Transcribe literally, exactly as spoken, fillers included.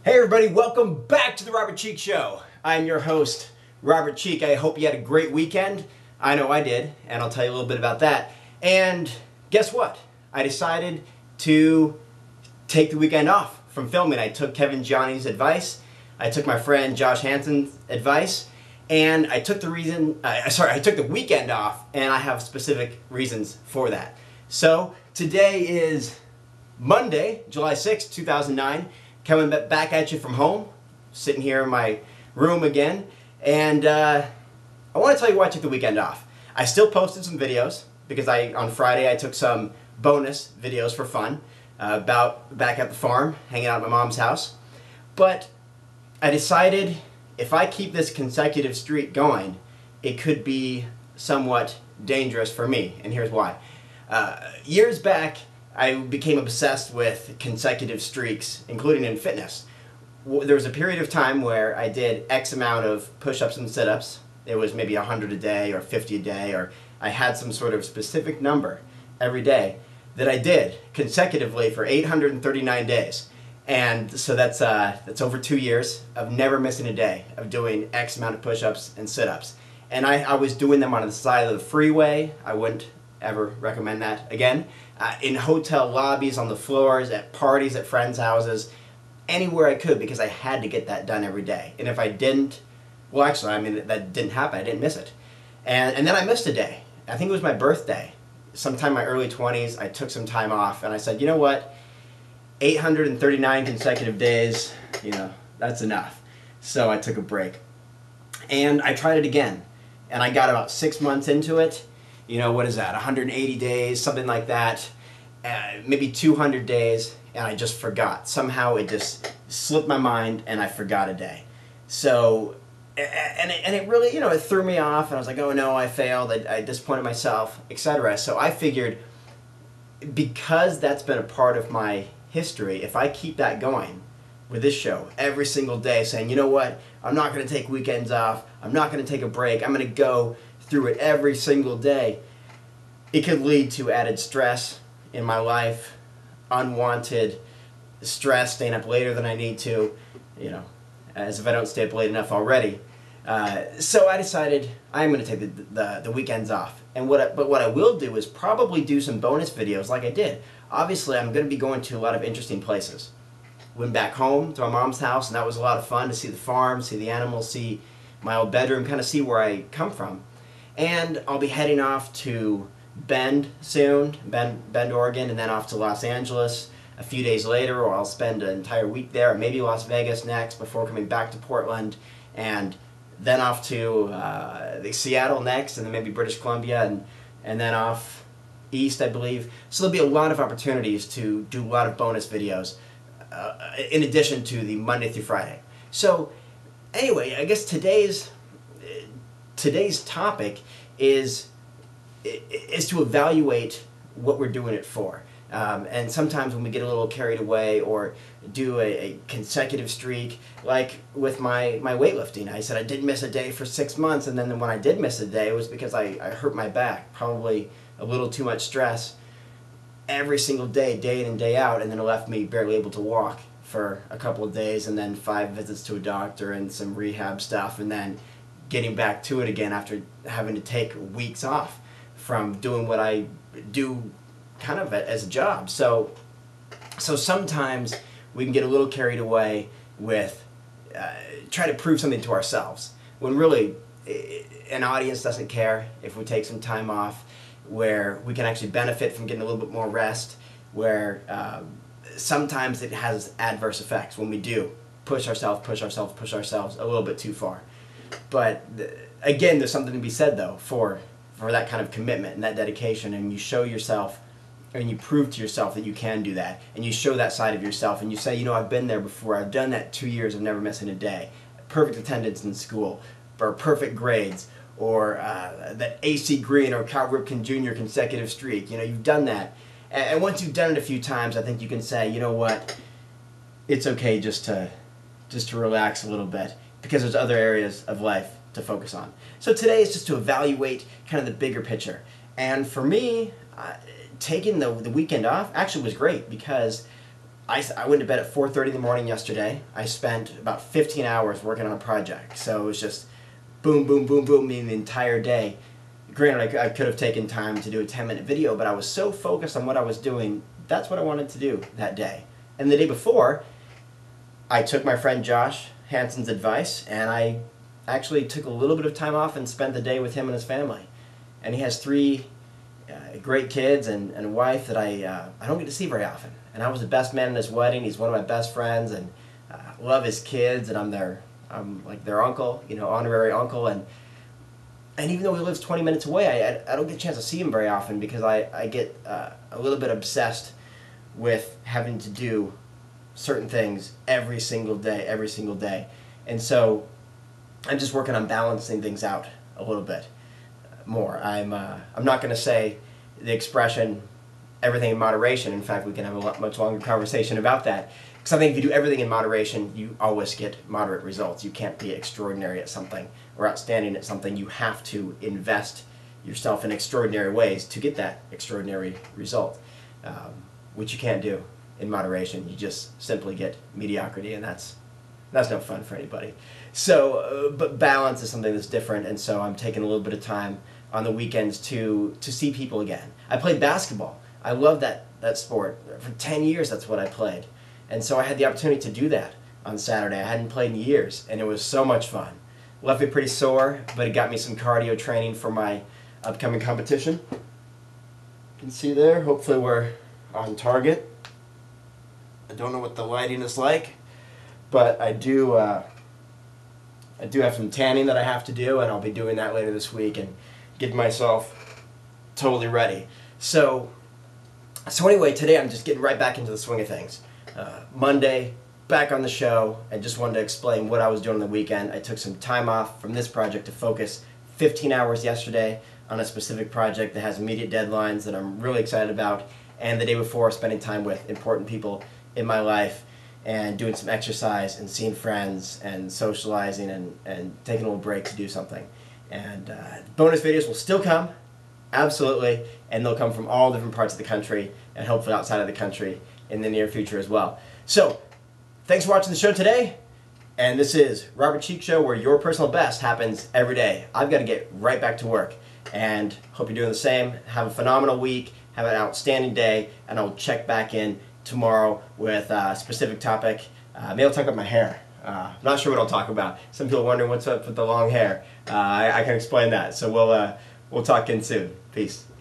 Hey everybody, welcome back to the Robert Cheek Show. I'm your host, Robert Cheek. I hope you had a great weekend. I know I did, and I'll tell you a little bit about that. And guess what? I decided to take the weekend off from filming. I took Kevin Gianni's advice, I took my friend Josh Hanson's advice, and I took the reason, uh, sorry, I took the weekend off, and I have specific reasons for that. So today is Monday, July sixth, two thousand nine. Coming back at you from home, sitting here in my room again, and uh, I want to tell you why I took the weekend off. I still posted some videos because I on Friday I took some bonus videos for fun uh, about back at the farm, hanging out at my mom's house. But I decided if I keep this consecutive streak going, it could be somewhat dangerous for me, and here's why. Uh, years back, I became obsessed with consecutive streaks, including in fitness. There was a period of time where I did X amount of push-ups and sit-ups. It was maybe one hundred a day or fifty a day, or I had some sort of specific number every day that I did consecutively for eight hundred thirty-nine days. And so that's, uh, that's over two years of never missing a day of doing X amount of push-ups and sit-ups. And I, I was doing them on the side of the freeway. I wouldn't ever recommend that again. Uh, in hotel lobbies, on the floors, at parties, at friends' houses, anywhere I could, because I had to get that done every day. And if I didn't, well actually, I mean, that didn't happen, I didn't miss it. And, and then I missed a day. I think it was my birthday. Sometime in my early twenties, I took some time off, and I said, you know what, eight hundred thirty-nine consecutive days, you know, that's enough. So I took a break. And I tried it again, and I got about six months into it. You know, what is that, one hundred eighty days, something like that, uh, maybe two hundred days, and I just forgot. Somehow it just slipped my mind, and I forgot a day. So, and it, and it really, you know, it threw me off, and I was like, oh no, I failed, I, I disappointed myself, et cetera. So I figured, because that's been a part of my history, if I keep that going with this show every single day, saying, you know what, I'm not going to take weekends off, I'm not going to take a break, I'm going to go through it every single day, it could lead to added stress in my life, unwanted stress, staying up later than I need to, you know, as if I don't stay up late enough already. Uh, so I decided I'm going to take the, the, the weekends off. And what I, but what I will do is probably do some bonus videos like I did. Obviously, I'm going to be going to a lot of interesting places. Went back home to my mom's house, and that was a lot of fun to see the farm, see the animals, see my old bedroom, kind of see where I come from. And I'll be heading off to Bend soon, Bend, Bend, Oregon, and then off to Los Angeles a few days later, or I'll spend an entire week there, or maybe Las Vegas next before coming back to Portland, and then off to uh, the Seattle next, and then maybe British Columbia, and, and then off east, I believe. So there'll be a lot of opportunities to do a lot of bonus videos uh, in addition to the Monday through Friday. So anyway, I guess today's Today's topic is is to evaluate what we're doing it for. Um, and sometimes when we get a little carried away or do a, a consecutive streak, like with my, my weightlifting, I said I didn't miss a day for six months, and then when I did miss a day, it was because I, I hurt my back, probably a little too much stress every single day, day in and day out, and then it left me barely able to walk for a couple of days, and then five visits to a doctor and some rehab stuff, and then getting back to it again after having to take weeks off from doing what I do kind of as a job. So, so sometimes we can get a little carried away with uh, try to prove something to ourselves, when really an audience doesn't care if we take some time off, where we can actually benefit from getting a little bit more rest, where uh, sometimes it has adverse effects when we do push ourselves, push ourselves, push ourselves a little bit too far. But again, there's something to be said though for for that kind of commitment and that dedication, and you show yourself and you prove to yourself that you can do that, and you show that side of yourself, and you say, you know, I've been there before, I've done that two years of never missing a day, perfect attendance in school, or perfect grades, or uh, that A C Green or Cal Ripken Junior consecutive streak. You know, you've done that, and once you've done it a few times, I think you can say, you know what, it's okay just to just to relax a little bit, because there's other areas of life to focus on. So today is just to evaluate kind of the bigger picture. And for me, uh, taking the, the weekend off actually was great, because I, I went to bed at four thirty in the morning yesterday. I spent about fifteen hours working on a project. So it was just boom, boom, boom, boom, the entire day. Granted, I, I could have taken time to do a ten minute video, but I was so focused on what I was doing, that's what I wanted to do that day. And the day before, I took my friend Josh Hansen's advice, and I actually took a little bit of time off and spent the day with him and his family. And he has three uh, great kids and, and a wife that I, uh, I don't get to see very often. And I was the best man in his wedding. He's one of my best friends, and uh, love his kids, and I'm their, I'm like their uncle, you know, honorary uncle. And and even though he lives twenty minutes away, I, I don't get a chance to see him very often because I, I get uh, a little bit obsessed with having to do certain things every single day, every single day. And so I'm just working on balancing things out a little bit more. I'm, uh, I'm not going to say the expression, everything in moderation. In fact, we can have a lot, much longer conversation about that. Because I think if you do everything in moderation, you always get moderate results. You can't be extraordinary at something or outstanding at something. You have to invest yourself in extraordinary ways to get that extraordinary result, um, which you can't do in moderation. You just simply get mediocrity, and that's that's no fun for anybody. So, uh, but balance is something that's different, and so I'm taking a little bit of time on the weekends to to see people again. I played basketball. I love that, that sport. For ten years, that's what I played. And so I had the opportunity to do that on Saturday. I hadn't played in years, and it was so much fun. Left me pretty sore, but it got me some cardio training for my upcoming competition. You can see there, hopefully we're on target. I don't know what the lighting is like, but I do, uh, I do have some tanning that I have to do, and I'll be doing that later this week and getting myself totally ready. So, so anyway, today I'm just getting right back into the swing of things. Uh, Monday, back on the show, and just wanted to explain what I was doing on the weekend. I took some time off from this project to focus fifteen hours yesterday on a specific project that has immediate deadlines that I'm really excited about, and the day before spending time with important people in my life and doing some exercise and seeing friends and socializing and, and taking a little break to do something. And uh, bonus videos will still come, absolutely, and they'll come from all different parts of the country and hopefully outside of the country in the near future as well. So, thanks for watching the show today, and this is Robert Cheek Show, where your personal best happens every day. I've got to get right back to work, and hope you're doing the same. Have a phenomenal week, have an outstanding day, and I'll check back in tomorrow with a specific topic. Uh, maybe I'll talk about my hair. Uh, not sure what I'll talk about. Some people are wondering what's up with the long hair. Uh, I, I can explain that. So we'll uh, we'll talk in soon. Peace.